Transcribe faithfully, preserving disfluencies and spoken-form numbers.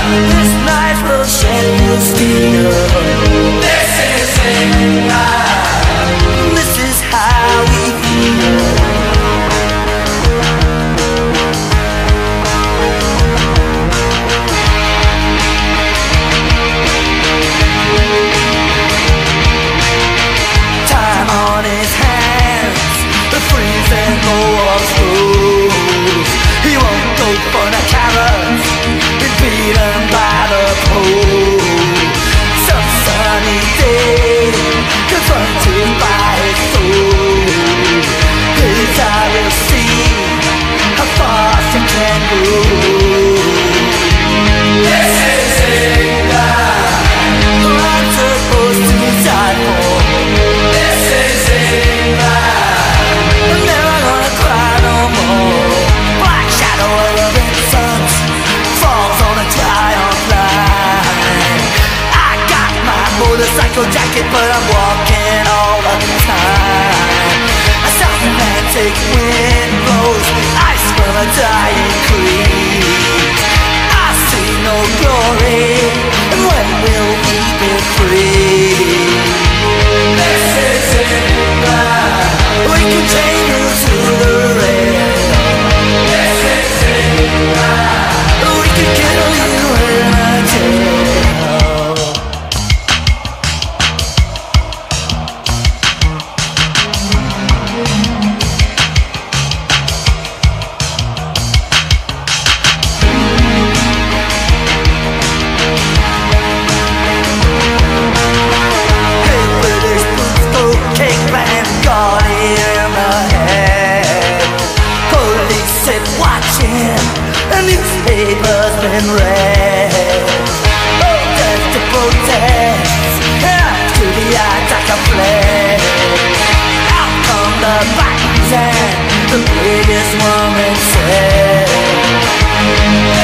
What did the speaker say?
This night will shed you steel. This is England. This is how we feel. Time on his hands, the freezing wars rules. He won't go for the carrots, been beaten by the pole. Some sunny day, confronted by his soul. His eye will see how far she can go. This is England, I'm supposed to die for. This is England, I'm never gonna cry no more. Black shadow of a Vincent falls on a Triumph line. I got my motorcycle jacket, but I'm walking all the time. A South Atlantic wind blows ice from a dying creek. I see no glory, and when will we be free? This is England, we can chain you to the rail. This is England, we can kill you in a jail. Hey, British boots, cocaine band, got it in the head. Police sit watching, and newspapers been read. Protest to protest, after the attack I fled. Out come the Bidens and the biggest woman said,